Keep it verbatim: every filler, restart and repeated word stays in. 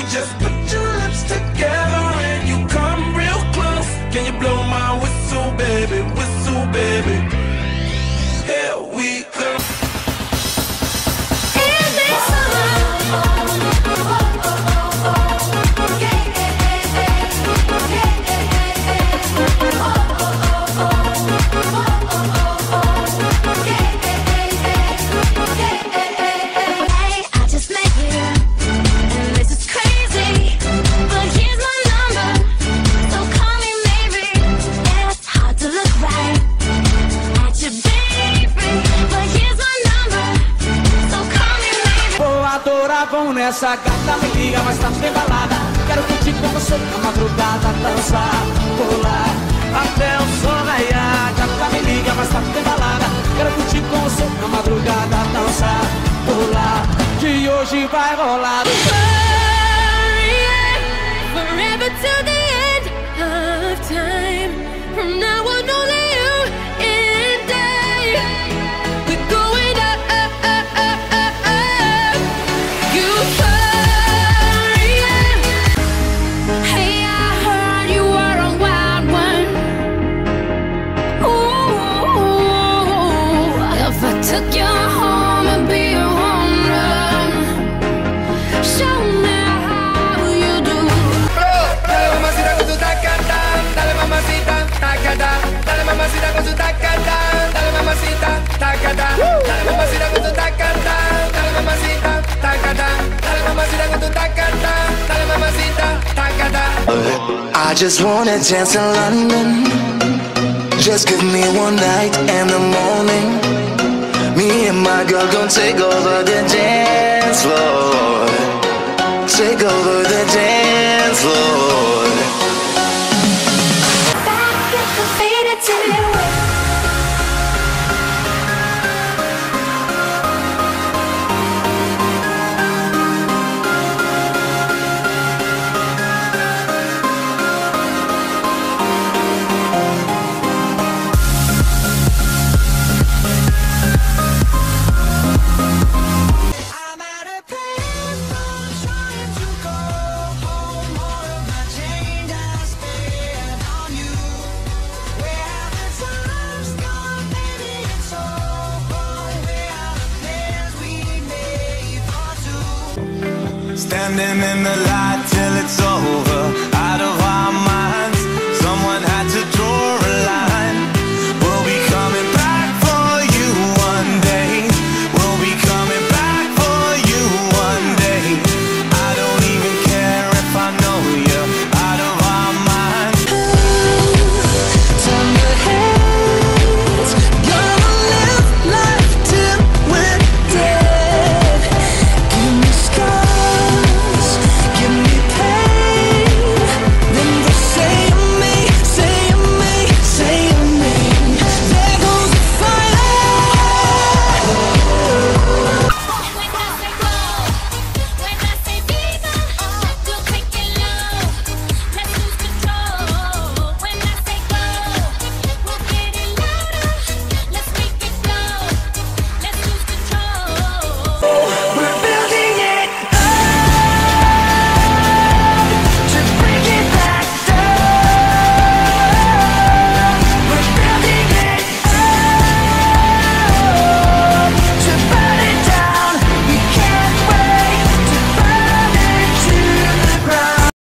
Just put your lips together and you come real close. Can you blow my whistle, baby, whistle, baby? Here we go. Vão nessa gata, me liga, mas tá bem balada. Quero curtir com você na madrugada, dançar, pular até o sol raiar. Gata, me liga, mas tá bem balada. Quero curtir com você na madrugada, dançar, pular, que hoje vai rolar o forever till the end of time. From now on only you and I. We're going up, up, up, up, up, up. You hurry up. Hey, I heard you were a wild one. Ooh, if I took you home and be your home run, show me how you do. Dale mamacita con tu tacata, dale mamacita, tacata, dale mamacita con tu tacata, dale mamacita, tacata, dale mamacita con tu tacata, dale mamacita, tacata, dale mamacita con tu tacata, dale mamacita, tacata. I just wanna dance in London. Just give me one night and the morning. Me and my girl gon' take over the dance floor. Take over the dance floor. Back at the faded silhouette. I'm at a payphone trying to call home. All of my change I spent on you. Where have the times gone, baby? It's all gone. Where are the plans we made for two? Standing in the light till it's over.